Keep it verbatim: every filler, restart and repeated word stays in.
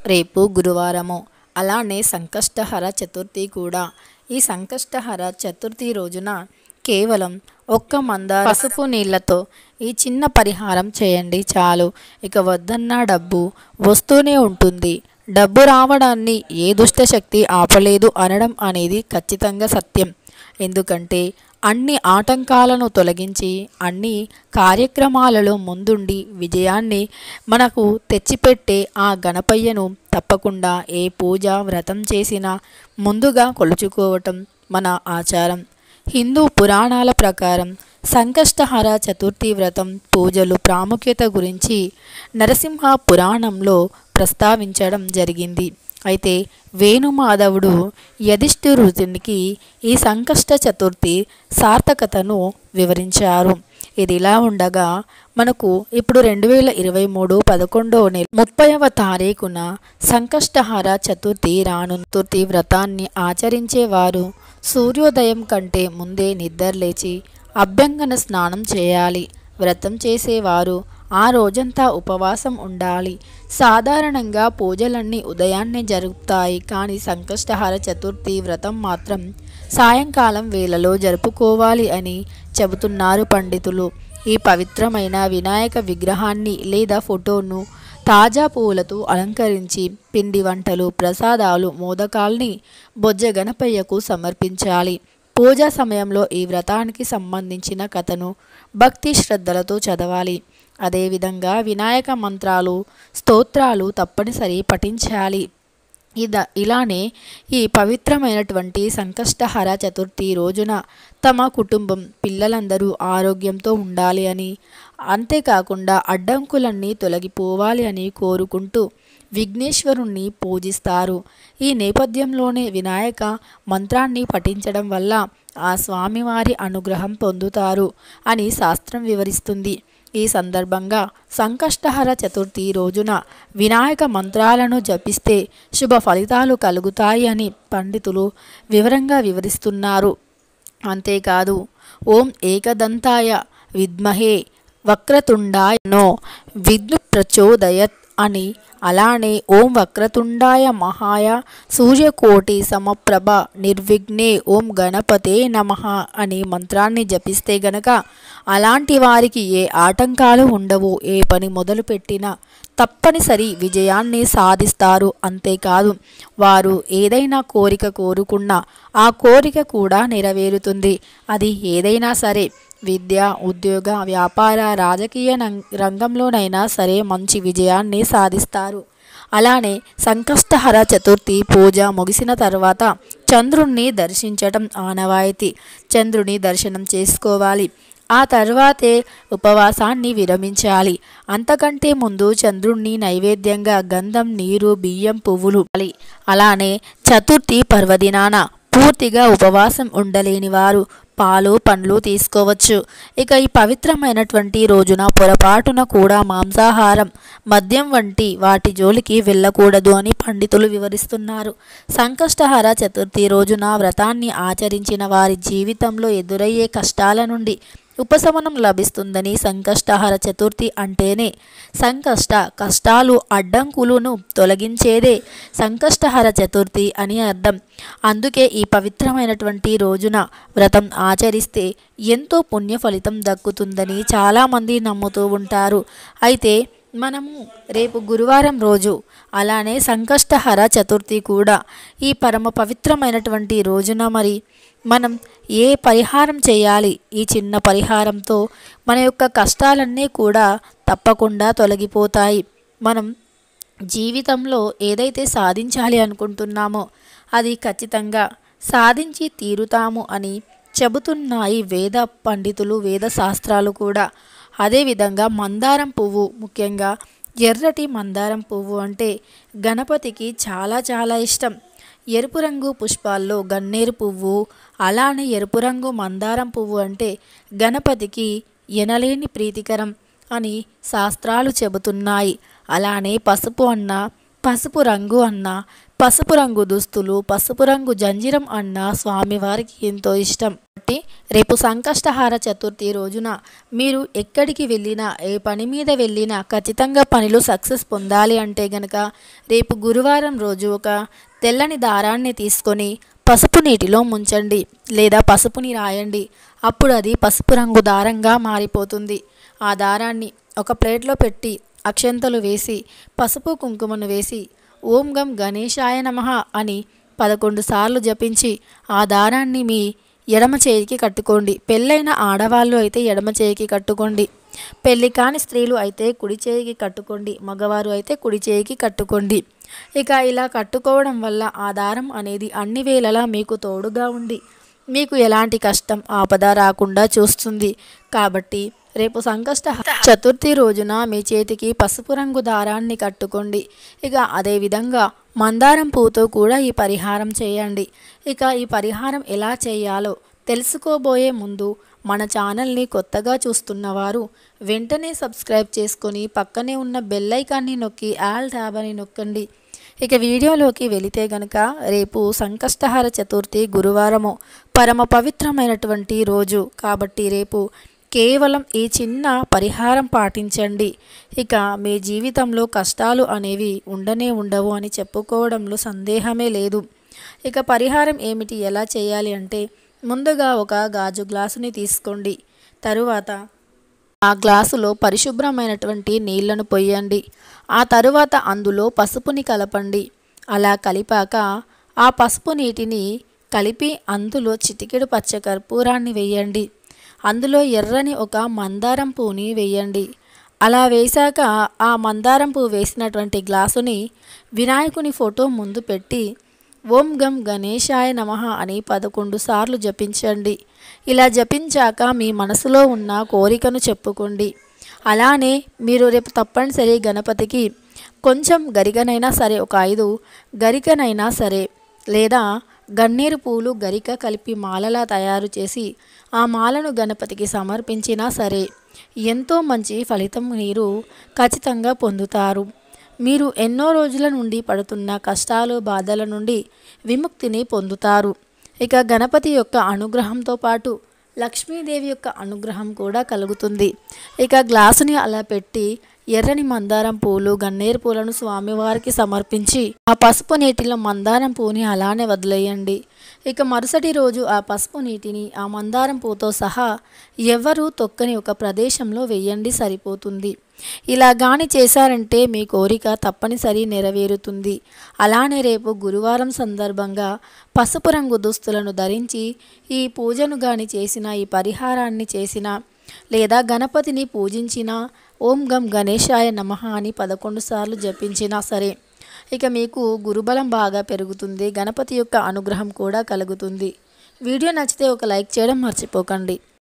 రేపు గురువారము, అలానే సంకష్టహర చతుర్థి కూడా. ఈ సంకష్టహర చతుర్థి రోజున కేవలం ఒక్క మందార పసుపు నీళ్లతో ఈ చిన్న పరిహారం చేయండి చాలు. ఇక వద్దన్న డబ్బు వస్తూనే ఉంటుంది. డబ్బు రావడాన్ని ఏ దుష్టశక్తి ఆపలేదు అనడం అనేది ఖచ్చితంగా సత్యం. ఎందుకంటే అన్ని ఆటంకాలను తొలగించి అన్ని కార్యక్రమాలలో ముందుండి విజయాన్ని మనకు తెచ్చిపెట్టే ఆ గణపయ్యను తప్పకుండా ఏ పూజ వ్రతం చేసినా ముందుగా కొలుచుకోవటం మన ఆచారం. హిందూ పురాణాల ప్రకారం సంకష్టహర చతుర్థి వ్రతం పూజలు ప్రాముఖ్యత గురించి నరసింహ పురాణంలో ప్రస్తావించడం జరిగింది. అయితే వేణుమాధవుడు యధిష్ఠిరునికి ఈ సంకష్ట చతుర్థి సార్థకతను వివరించారు. ఇది ఇలా ఉండగా మనకు ఇప్పుడు రెండు వేల ఇరవై మూడు పదకొండవ నెల ముప్పైవ తారీఖున సంకష్టహర చతుర్థి రాను. చతుర్థి వ్రతాన్ని ఆచరించేవారు సూర్యోదయం కంటే ముందే నిద్రలేచి అభ్యంగన స్నానం చేయాలి. వ్రతం చేసేవారు ఆ రోజంతా ఉపవాసం ఉండాలి. సాధారణంగా పూజలన్నీ ఉదయాన్నే జరుగుతాయి, కానీ సంకష్టహర చతుర్థి వ్రతం మాత్రం సాయంకాలం వేళలో జరుపుకోవాలి అని చెబుతున్నారు పండితులు. ఈ పవిత్రమైన వినాయక విగ్రహాన్ని లేదా ఫోటోను తాజా పూలతో అలంకరించి పిండి వంటలు, ప్రసాదాలు, మోదకాల్ని బొజ్జ గణపయ్యకు సమర్పించాలి. పూజా సమయంలో ఈ వ్రతానికి సంబంధించిన కథను భక్తి శ్రద్ధలతో చదవాలి. అదేవిధంగా వినాయక మంత్రాలు, స్తోత్రాలు తప్పనిసరి పఠించాలి. ఇద ఇలానే ఈ పవిత్రమైనటువంటి సంకష్టహర చతుర్థి రోజున తమ కుటుంబం పిల్లలందరూ ఆరోగ్యంతో ఉండాలి అని, అంతేకాకుండా అడ్డంకులన్నీ తొలగిపోవాలి అని కోరుకుంటూ విఘ్నేశ్వరుణ్ణి పూజిస్తారు. ఈ నేపథ్యంలోనే వినాయక మంత్రాన్ని పఠించడం వల్ల ఆ స్వామివారి అనుగ్రహం పొందుతారు అని శాస్త్రం వివరిస్తుంది. ఈ సందర్భంగా సంకష్టహర చతుర్థి రోజున వినాయక మంత్రాలను జపిస్తే శుభ ఫలితాలు కలుగుతాయి అని పండితులు వివరంగా వివరిస్తున్నారు. అంతేకాదు ఓం ఏకదంతాయ విద్మహే వక్రతుండాయ నో విద్ను ప్రచోదయత్ అని, అలానే ఓం వక్రతుండాయ మహాయ సూర్యకోటి సమప్రభ నిర్విఘ్నే ఓం గణపతే నమః అని మంత్రాన్ని జపిస్తే గనక అలాంటి వారికి ఏ ఆటంకాలు ఉండవు. ఏ పని మొదలుపెట్టినా తప్పనిసరి విజయాన్ని సాధిస్తారు. అంతేకాదు వారు ఏదైనా కోరిక కోరుకున్నా ఆ కోరిక కూడా నెరవేరుతుంది. అది ఏదైనా సరే, విద్య, ఉద్యోగ, వ్యాపార, రాజకీయ రంగంలోనైనా సరే మంచి విజయాన్ని సాధిస్తారు. అలానే సంకష్టహర చతుర్థి పూజ ముగిసిన తర్వాత చంద్రుణ్ణి దర్శించటం ఆనవాయితీ. చంద్రుని దర్శనం చేసుకోవాలి. ఆ తర్వాతే ఉపవాసాన్ని విరమించాలి. అంతకంటే ముందు చంద్రుణ్ణి నైవేద్యంగా గంధం, నీరు, బియ్యం, పువ్వులు. అలానే చతుర్థి పర్వదినాన పూర్తిగా ఉపవాసం ఉండలేని వారు పాలు, పండ్లు తీసుకోవచ్చు. ఇక ఈ పవిత్రమైనటువంటి రోజున పొరపాటున కూడా మాంసాహారం, మద్యం వంటి వాటి జోలికి వెళ్ళకూడదు అని పండితులు వివరిస్తున్నారు. సంకష్టహర చతుర్థి రోజున వ్రతాన్ని ఆచరించిన వారి జీవితంలో ఎదురయ్యే కష్టాల నుండి ఉపశమనం లభిస్తుందని, సంకష్టహర చతుర్థి అంటేనే సంకష్ట కష్టాలు అడ్డంకులను తొలగించేదే సంకష్టహర చతుర్థి అని అర్థం. అందుకే ఈ పవిత్రమైనటువంటి రోజున వ్రతం ఆచరిస్తే ఎంతో పుణ్య ఫలితం దక్కుతుందని చాలామంది నమ్ముతూ ఉంటారు. అయితే మనము రేపు గురువారం రోజు, అలానే సంకష్టహర చతుర్థి కూడా ఈ పరమ పవిత్రమైనటువంటి రోజున మరి మనం ఏ పరిహారం చేయాలి? ఈ చిన్న పరిహారంతో మన యొక్క కష్టాలన్నీ కూడా తప్పకుండా తొలగిపోతాయి. మనం జీవితంలో ఏదైతే సాధించాలి అనుకుంటున్నామో అది ఖచ్చితంగా సాధించి తీరుతాము అని చెబుతున్నాయి వేద పండితులు, వేద శాస్త్రాలు కూడా. అదేవిధంగా మందారం పువ్వు, ముఖ్యంగా ఎర్రటి మందారం పువ్వు అంటే గణపతికి చాలా చాలా ఇష్టం. ఎరుపు రంగు పుష్పాల్లో గన్నేరు పువ్వు, అలానే ఎరుపు రంగు మందారం పువ్వు అంటే గణపతికి ఎనలేని ప్రీతికరం అని శాస్త్రాలు చెబుతున్నాయి. అలానే పసుపు అన్న పసుపు రంగు అన్న, పసుపు రంగు దుస్తులు, పసుపు రంగు జంజిరం అన్న స్వామివారికి ఎంతో ఇష్టం. కాబట్టి రేపు సంకష్టహార చతుర్థి రోజున మీరు ఎక్కడికి వెళ్ళినా, ఏ పని మీద వెళ్ళినా ఖచ్చితంగా పనులు సక్సెస్ పొందాలి అంటే గనక రేపు గురువారం రోజు ఒక తెల్లని దారాన్ని తీసుకొని పసుపు నీటిలో ముంచండి లేదా పసుపుని రాయండి. అప్పుడు అది పసుపు రంగు దారంగా మారిపోతుంది. ఆ దారాన్ని ఒక ప్లేట్లో పెట్టి అక్షంతలు వేసి పసుపు కుంకుమను వేసి ఓం గం గణేశాయ నమః అని పదకొండు సార్లు జపించి ఆ దారాన్ని మీ ఎడమ చేయికి కట్టుకోండి. పెళ్ళైన ఆడవాళ్ళు అయితే ఎడమ చేయికి కట్టుకోండి, పెళ్ళి కాని స్త్రీలు అయితే కుడి చేయికి కట్టుకోండి, మగవారు అయితే కుడి చేయికి కట్టుకోండి. ఇక ఇలా కట్టుకోవడం వల్ల ఆ దారం అనేది అన్ని వేళలా మీకు తోడుగా ఉండి మీకు ఎలాంటి కష్టం ఆపద రాకుండా చూస్తుంది. కాబట్టి రేపు సంకష్ట చతుర్థి రోజున మీ చేతికి పసుపు రంగు దారాన్ని కట్టుకోండి. ఇక అదేవిధంగా మందారం పువ్వుతో కూడా ఈ పరిహారం చేయండి. ఇక ఈ పరిహారం ఎలా చేయాలో తెలుసుకోబోయే ముందు మన ఛానల్ని కొత్తగా చూస్తున్నవారు వెంటనే సబ్స్క్రైబ్ చేసుకొని పక్కనే ఉన్న బెల్ ఐకాన్ని నొక్కి ఆల్ ట్యాబ్ అని నొక్కండి. ఇక వీడియోలోకి వెళితే గనక రేపు సంకష్టహార చతుర్థి గురువారము, పరమ పవిత్రమైనటువంటి రోజు. కాబట్టి రేపు కేవలం ఈ చిన్న పరిహారం పాటించండి. ఇక మీ జీవితంలో కష్టాలు అనేవి ఉండనే ఉండవు అని చెప్పుకోవడంలో సందేహమే లేదు. ఇక పరిహారం ఏమిటి, ఎలా చేయాలి అంటే ముందుగా ఒక గాజు గ్లాసుని తీసుకోండి. తరువాత ఆ గ్లాసులో పరిశుభ్రమైనటువంటి నీళ్లను పొయ్యండి. ఆ తరువాత అందులో పసుపుని కలపండి. అలా కలిపాక ఆ పసుపు నీటిని కలిపి అందులో చిటికెడు పచ్చ కర్పూరాన్ని వేయండి. అందులో ఎర్రని ఒక మందారం పువ్వుని వేయండి. అలా వేశాక ఆ మందారం పువ్వు వేసినటువంటి గ్లాసుని వినాయకుని ఫోటో ముందు పెట్టి ఓం గం గణేశాయ నమః అని పదకొండు సార్లు జపించండి. ఇలా జపించాక మీ మనసులో ఉన్న కోరికను చెప్పుకోండి. అలానే మీరు రేపు తప్పనిసరి గణపతికి కొంచెం గరికనైనా సరే, ఒక ఐదు గరికనైనా సరే లేదా గన్నేరు పూలు గరిక కలిపి మాలలా తయారు చేసి ఆ మాలను గణపతికి సమర్పించినా సరే ఎంతో మంచి ఫలితం మీరు ఖచ్చితంగా పొందుతారు. మీరు ఎన్నో రోజుల నుండి పడుతున్న కష్టాలు, బాధల నుండి విముక్తిని పొందుతారు. ఇక గణపతి యొక్క అనుగ్రహంతో పాటు లక్ష్మీదేవి యొక్క అనుగ్రహం కూడా కలుగుతుంది. ఇక గ్లాసుని అలా పెట్టి ఎర్రని మందారం పూలు, గన్నేరు పూలను స్వామివారికి సమర్పించి ఆ పసుపు నీటిలో మందారం పువ్వుని అలానే వదిలేయండి. ఇక మరుసటి రోజు ఆ పసుపు నీటిని ఆ మందారం పువ్వుతో సహా ఎవరూ తొక్కని ఒక ప్రదేశంలో వేయండి, సరిపోతుంది. ఇలా గాని చేశారంటే మీ కోరిక తప్పనిసరి నెరవేరుతుంది. అలానే రేపు గురువారం సందర్భంగా పసుపు రంగు దుస్తులను ధరించి ఈ పూజను గాని చేసిన, ఈ పరిహారాన్ని చేసిన లేదా గణపతిని పూజించిన ఓం గం గణేశాయ నమః అని పదకొండు సార్లు జపించినా సరే ఇక మీకు గురుబలం బాగా పెరుగుతుంది. గణపతి యొక్క అనుగ్రహం కూడా కలుగుతుంది. వీడియో నచ్చితే ఒక లైక్ చేయడం మర్చిపోకండి.